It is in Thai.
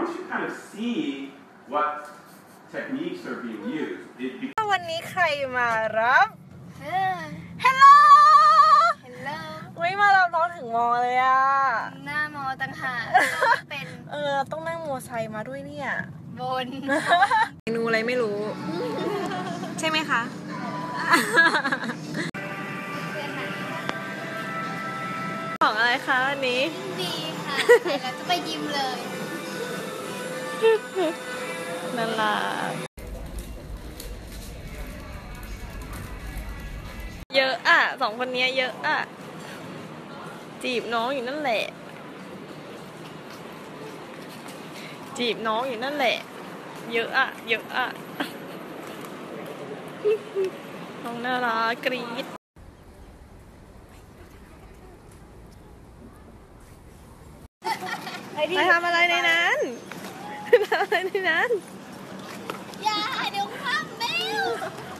once you kind of see what techniques are being used, it becomes วันนี้ใครมารับฮัลโหลไม่มารับน้องถึงมอเลยอ่ะหน้ามอต่างหากเป็นต้องนั่งมอไซค์มาด้วยเนี่ยบนเมนูอะไรไม่รู้ ใช่ไหมคะ ของอะไรคะวันนี้ดีค่ะใส่แล้วจะไปยิมเลยนั่นล่ะเยอะอ่ะสองคนนี้เยอะอ่ะจีบน้องอยู่นั่นแหละจีบน้องอยู่นั่นแหละเยอะอ่ะเยอะอ่ะน้องน่ารักกรี๊ดไปทำอะไรในนั้นทำอะไรในนั้นอย่าเดี๋ยวคว่ำเบล